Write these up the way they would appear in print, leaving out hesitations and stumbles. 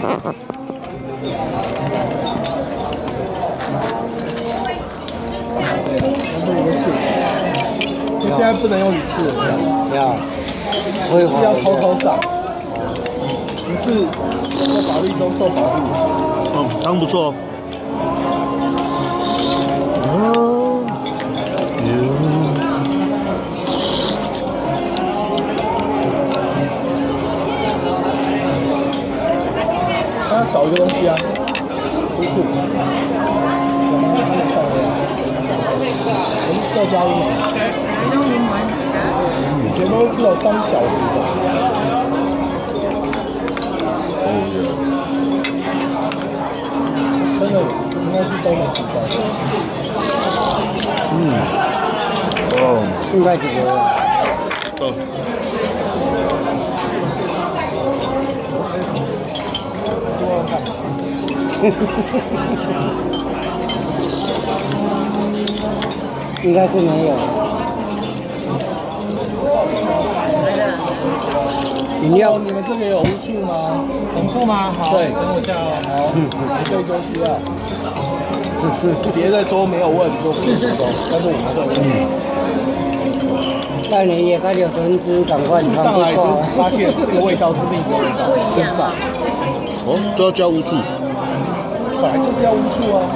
现在不能用鱼刺了， 要， 是要偷偷上，不是在法律中受保护。 汤不错。 它少一个东西啊，乌醋，有吗？它没上来啊。要加入吗？以前都只有3小的一个。真的应该是都没提高。 应该几个了？应该是没有。饮料， 你们这边有无醋吗？ 红醋吗？好， 对， 等我一下哦。 好，你这桌需要。别的桌没有问，都不提供，但是我们会。 那你也该有人资赶快上来就发现这个味道是另一个味道，不一样啊。 哦，都要加乌醋。 本来就是要乌醋啊。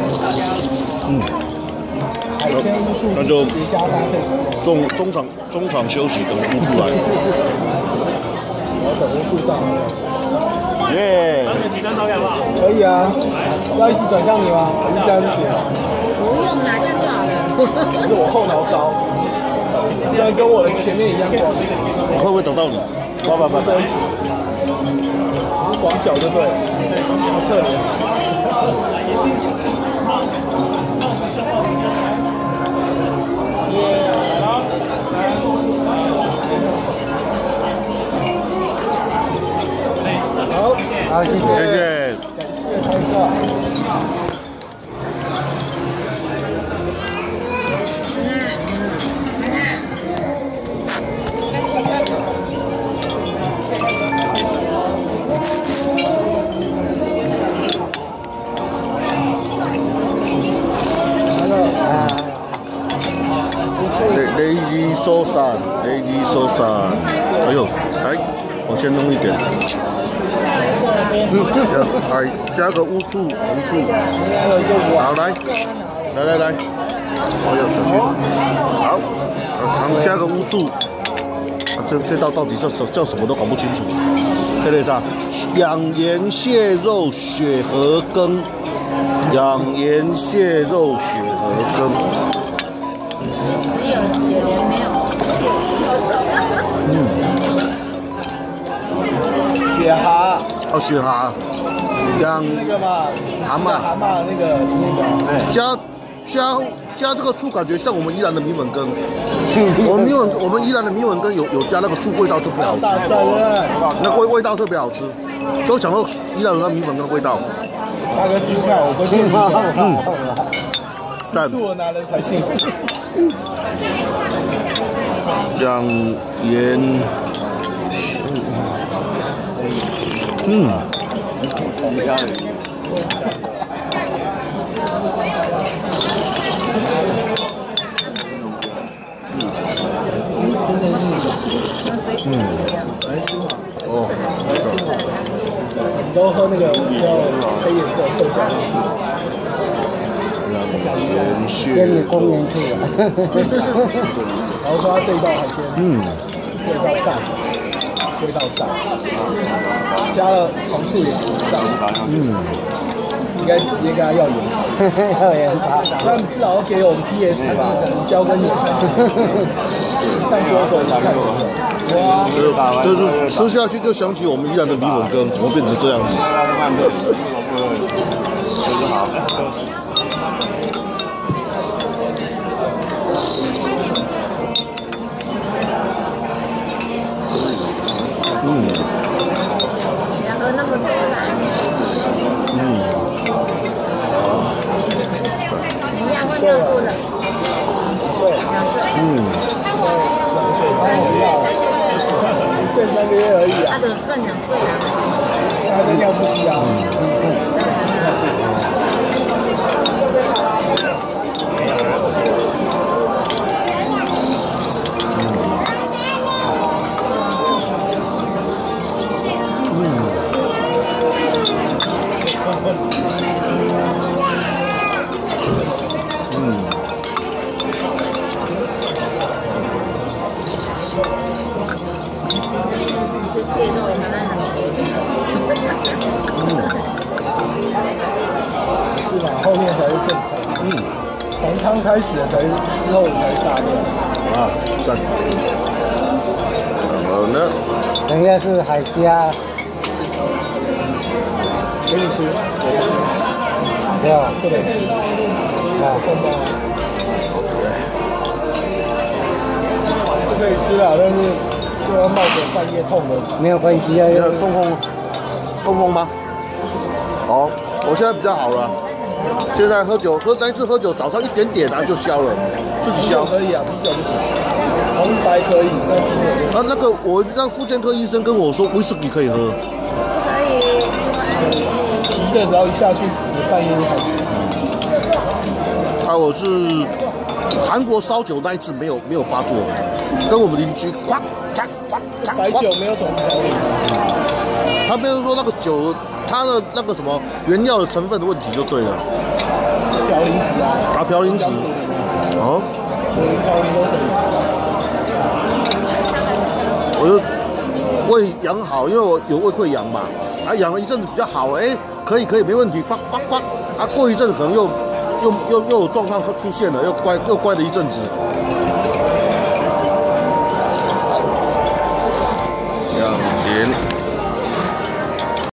海鲜乌醋， 那就叠加搭配。 中场休息，等乌醋来。 我要等乌醋上来。 耶！ 几张照片好不好？ 可以啊。要一起转向你吗？还是这样就行了？ 不用啦，这样就好了。 是我后脑勺，虽然跟我的前面一样广， 会不会等到你？ 不，在一起。广角对不对？侧脸。好，谢谢，感谢拍照。 Lazy Sosa，哎呦，来，我先弄一点。来加个乌醋、红醋。好，来，哎呦，小心。好，糖加个乌醋。这道到底叫什么都搞不清楚。这类啥？养颜蟹肉雪河羹，养颜蟹肉雪河羹。 只有血莲没有。 雪蛤。 哦，雪蛤。养那个嘛， 蛤蟆那个。 加这个醋，感觉像我们宜兰的米粉羹。我们宜兰的米粉羹有加那个醋，味道特别好吃。那味道特别好吃，都想到宜兰的米粉羹的味道。 大哥试试看，我不信你。吃醋的男人才幸福。 养颜，哦， 你都喝那个叫黑颜色正价的跟你公园去了。 然后说它这一道海鲜，味道淡，加了红醋也上，应该直接跟他要盐， 要盐巴。 那你至少要给我们 PS 吧，椒跟盐巴。上桌的时候你看有就是吃下去就想起我们宜兰的米粉羹，怎么变成这样子？ 喝那么多啦。你要换尿布了。 对。2岁3个月而已啊。 他就算2岁啊。 还在尿不湿啊。是吧？后面才是正常。从汤开始才之后才是大料。 啊，赞。然后呢？ 人家是海虾， 给你吃， 对吧？ 不能吃。 啊， 不可以吃了，但是就要冒着半夜痛的。 没有关系啊， 你看痛风吗？哦，我现在比较好了。现在喝那一次喝酒，早上一点点就消了，自己消。 可以啊，啤酒不行。红白可以，但啤酒啊，那个我让复健科医生跟我说，威士忌可以喝。 可以。 啤的只要一下去，你半夜就开始。 啊，我是韩国烧酒那一次没有发作，跟我们邻居白酒没有什么调理。 他没有说那个酒，它的那个什么原料的成分的问题就对了。 嘌呤值啊。 啊，嘌呤值。哦。我就胃养好，因为我有胃溃疡嘛，啊，养了一阵子比较好，哎，可以，没问题，呱，啊，过一阵子可能又有状况出现了，又乖了一阵子。2年。